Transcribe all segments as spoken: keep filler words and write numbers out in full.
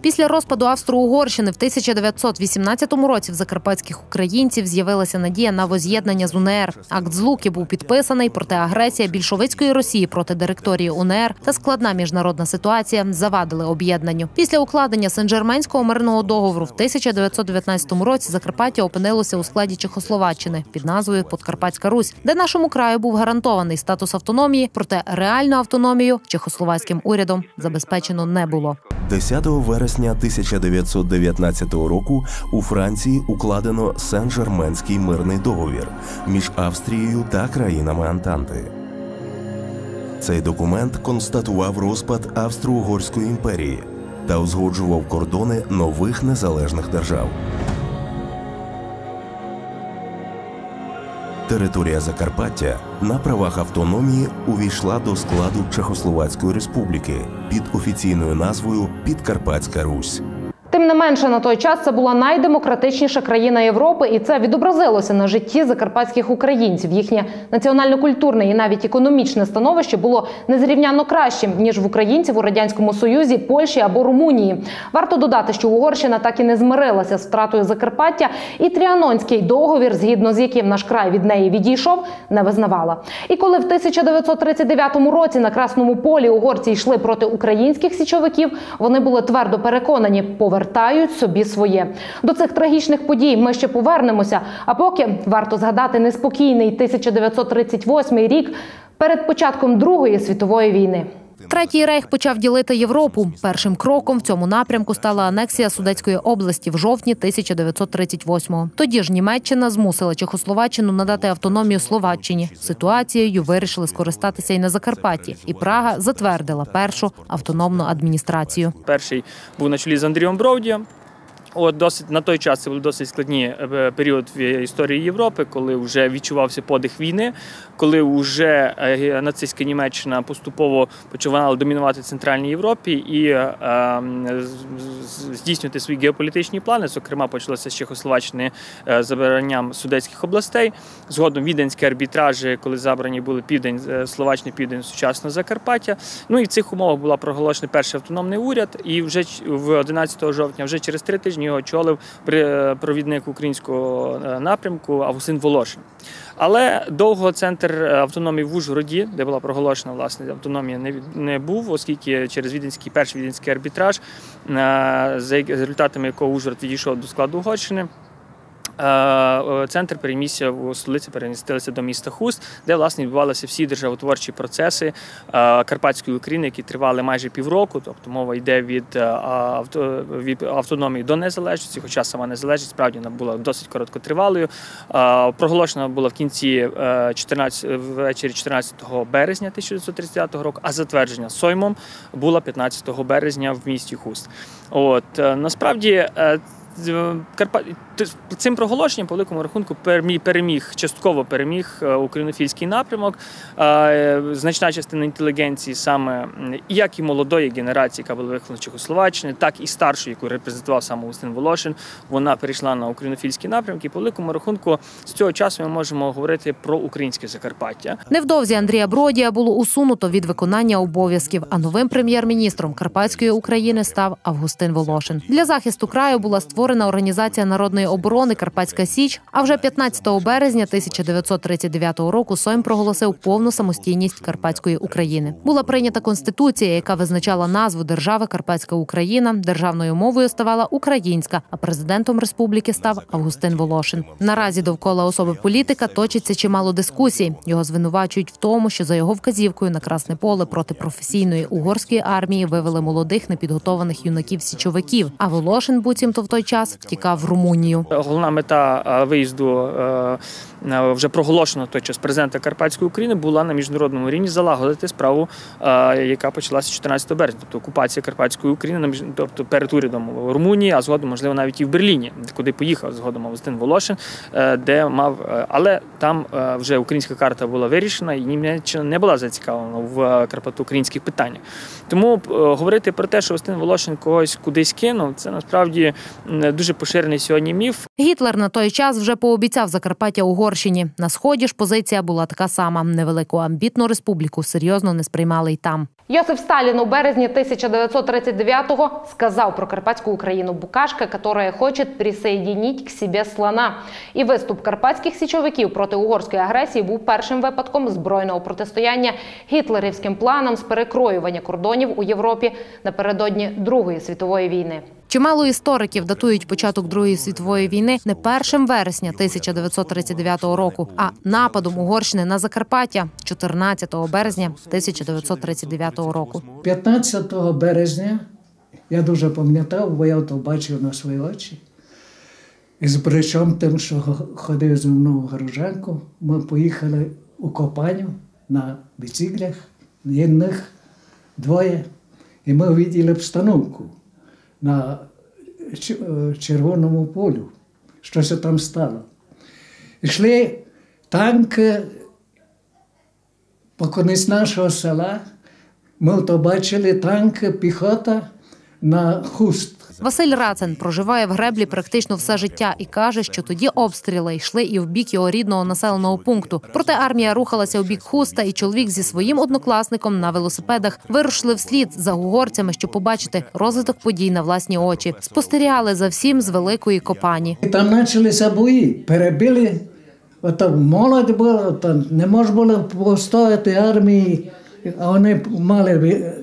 Після розпаду Австро-Угорщини в тисяча дев'ятсот вісімнадцятому році в закарпатських українців з'явилася надія на воз'єднання з УНР. Акт Злуки був підписаний, проте агресія більшовицької Росії проти директорії УНР та складна міжнародна ситуація завадили об'єднанню. Після укладення Сен-Жерменського мирного договору в тисяча дев'ятсот дев'ятнадцятому році Закарпаття опинилося у складі Чехословаччини під назвою Подкарпатська Русь, де нашому краю був гарантований статус автономії, проте реальну автономію чехословацьким урядом забезпечено не було. десятого вересня тисяча дев'ятсот дев'ятнадцятого року у Франції укладено Сен-Жерменський мирний договір між Австрією та країнами Антанти. Цей документ констатував розпад Австро-Угорської імперії та узгоджував кордони нових незалежних держав. Територія Закарпаття на правах автономії увійшла до складу Чехословацької республіки під офіційною назвою Підкарпатська Русь. Тим не менше, на той час це була найдемократичніша країна Європи, і це відобразилося на житті закарпатських українців. Їхнє національно-культурне і навіть економічне становище було незрівнянно кращим, ніж в українців у Радянському Союзі, Польщі або Румунії. Варто додати, що Угорщина так і не змирилася з втратою Закарпаття, і Тріанонський договір, згідно з яким наш край від неї відійшов, не визнавала. І коли в тисяча дев'ятсот тридцять дев'ятому році на Красному полі угорці йшли проти українських січовиків, вони були твердо переконані – повертають собі своє. До цих трагічних подій ми ще повернемося, а поки варто згадати неспокійний тисяча дев'ятсот тридцять восьмий рік перед початком Другої світової війни. Третій рейх почав ділити Європу. Першим кроком в цьому напрямку стала анексія Судетської області в жовтні тисяча дев'ятсот тридцять восьмого. Тоді ж Німеччина змусила Чехословаччину надати автономію Словаччині. Ситуацією вирішили скористатися і на Закарпатті. І Прага затвердила першу автономну адміністрацію. Перший був на чолі з Андрієм Броудієм. От досить на той час це був досить складний період в історії Європи, коли вже відчувався подих війни, коли вже нацистська Німеччина поступово почала домінувати в Центральній Європі і е, здійснювати свої геополітичні плани. Зокрема, почалося з Чехословаччини з забиранням судетських областей. Згодом віденські арбітражі, коли забрані були південь, Словаччина, південь сучасного Закарпаття. Ну і в цих умовах була проголошена перший автономний уряд, і вже в одинадцятого жовтня, вже через три тижні його очолив провідник українського напрямку Августин Волошин. Але довго центр автономії в Ужгороді, де була проголошена власне автономія, не, не був, оскільки через віденський, перший віденський арбітраж, за результатами якого Ужгород відійшов до складу Угорщини, центр перемістився в столиці, перемістилися до міста Хуст, де, власне, відбувалися всі державотворчі процеси Карпатської України, які тривали майже півроку, тобто мова йде від, авто, від автономії до незалежності, хоча сама незалежність, справді, вона була досить короткотривалою. Проголошена була в кінці ввечері чотирнадцятого березня тисяча дев'ятсот тридцять дев'ятого року, а затвердження Соймом було п'ятнадцятого березня в місті Хуст. От, насправді, цим проголошенням, по великому рахунку, переміг, частково переміг українофільський напрямок. Значна частина інтелігенції, саме як і молодої генерації, яка була вихована в Чехословаччині, так і старшої, яку репрезентував сам Августин Волошин, вона перейшла на українофільський напрямок. І по великому рахунку з цього часу ми можемо говорити про українське Закарпаття. Невдовзі Андрія Бродія було усунуто від виконання обов'язків, а новим прем'єр-міністром Карпатської України став Августин Волошин. Для захисту краю була створена Організація народної оборони «Карпатська Січ», а вже п'ятнадцятого березня тисяча дев'ятсот тридцять дев'ятого року Сойм проголосив повну самостійність Карпатської України. Була прийнята Конституція, яка визначала назву держави Карпатська Україна, державною мовою ставала українська, а президентом республіки став Августин Волошин. Наразі довкола особи політика точиться чимало дискусій. Його звинувачують в тому, що за його вказівкою на Красне поле проти професійної угорської армії вивели молодих непідготованих юнаків-січовиків, а Волошин буцімто в той час втікав в Румунію. Головна мета виїзду вже проголошеного той час президента Карпатської України була на міжнародному рівні залагодити справу, яка почалася чотирнадцятого березня, тобто окупація Карпатської України, тобто перед урядом Румунії, а згодом, можливо, навіть і в Берліні, куди поїхав згодом Августин Волошин, де мав, але там вже українська карта була вирішена, і Німеччина не була зацікавлена в карпато-українських питаннях. Тому говорити про те, що Августин Волошин когось кудись кинув, це насправді дуже поширений сьогодні міф. Гітлер на той час вже пообіцяв Закарпаття Угорщині. На Сході ж позиція була така сама. Невелику амбітну республіку серйозно не сприймали й там. Йосиф Сталін у березні тисяча дев'ятсот тридцять дев'ятого сказав про Карпатську Україну «букашка, яка хоче присоединить к себе слона». І виступ карпатських січовиків проти угорської агресії був першим випадком збройного протистояння гітлерівським планам з перекроювання кордонів у Європі напередодні Другої світової війни. Чимало істориків датують початок Другої світової війни не першим вересня тисяча дев'ятсот тридцять дев'ятого року, а нападом Угорщини на Закарпаття чотирнадцятого березня тисяча дев'ятсот тридцять дев'ятого року. п'ятнадцятого березня, я дуже пам'ятав, бо я то бачив на свої очі. І з причому тим, що ходив зі мною в Горожанку, ми поїхали у Копаню на біциклях, єдних двоє, і ми бачили обстановку на Червоному полю, що це там стало. Йшли танки по кінець нашого села, ми то бачили танки, піхота на Хуст. Василь Рацин проживає в Греблі практично все життя і каже, що тоді обстріли йшли і в бік його рідного населеного пункту. Проте армія рухалася у бік Хуста, і чоловік зі своїм однокласником на велосипедах вирушили вслід за угорцями, щоб побачити розвиток подій на власні очі. Спостерігали за всім з Великої Копані. Там почалися бої, перебили, ото молодь була, то не можна було постояти армії, а вони мали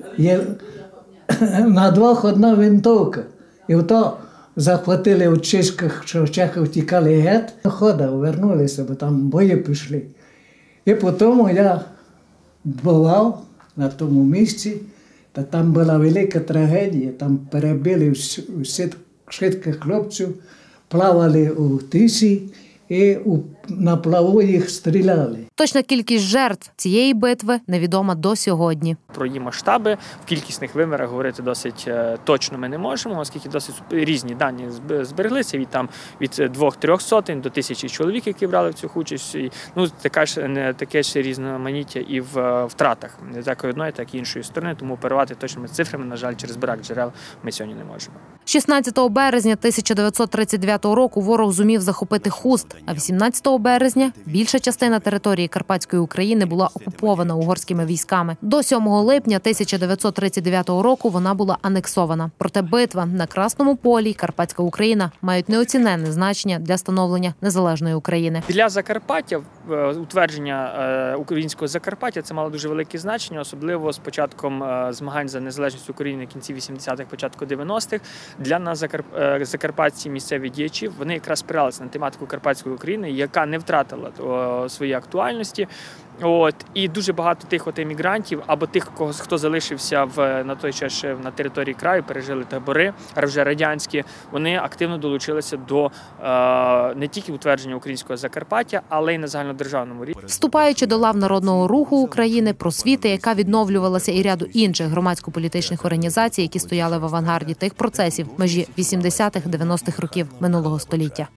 на двох одна винтовка. І ото захватили у чешках, що чехи втікали геть. Хода, повернулися, бо там бої пішли. І потім я бував на тому місці, та там була велика трагедія. Там перебили всіх хлопців, плавали у тисі і на плаву їх стріляли. Точна кількість жертв цієї битви невідома до сьогодні. Про її масштаби в кількісних вимірах говорити досить точно ми не можемо, оскільки досить різні дані збереглися від там від двох-трьох сотень до тисячі чоловік, які брали в цю участь. І, ну, така ж не таке ж різноманіття і в втратах, не так одної, так і іншої сторони. Тому оперувати точними цифрами, на жаль, через брак джерел ми сьогодні не можемо. шістнадцятого березня тисяча дев'ятсот тридцять дев'ятого року ворог зумів захопити Хуст, а вісімнадцятого березня більша частина території Карпатської України була окупована угорськими військами. До сьомого липня тисяча дев'ятсот тридцять дев'ятого року вона була анексована. Проте битва на Красному полі і Карпатська Україна мають неоціненне значення для становлення незалежної України. Для Закарпаття утвердження українського Закарпаття це мало дуже велике значення, особливо з початком змагань за незалежність України в кінці вісімдесятих, початку дев'яностих. Для нас закарпатці місцеві діячі, вони якраз спиралися на тематику Карпатської України, яка не втратила своєї актуальності. От, і дуже багато тих от емігрантів, або тих, кого, хто залишився в, на той час на території краю, пережили табори, вже радянські, вони активно долучилися до е, не тільки утвердження українського Закарпаття, але й на загальнодержавному рівні. Вступаючи до лав Народного руху України, просвіти, яка відновлювалася, і ряду інших громадсько-політичних організацій, які стояли в авангарді тих процесів межі вісімдесятих-дев'яностих років минулого століття.